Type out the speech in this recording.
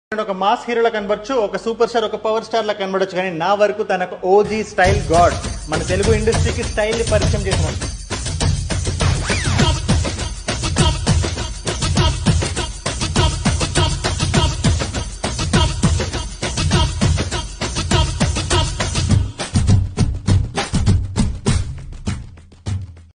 ఒక మాస్ హీరోలా కనబడచ్చు, ఒక సూపర్ స్టార్, ఒక పవర్ స్టార్ లా కనబడచ్చు, కానీ నా వరకు తనకు ఓజీ స్టైల్ గాడ్. మన తెలుగు ఇండస్ట్రీకి స్టైల్ ని పరిచయం చేసిన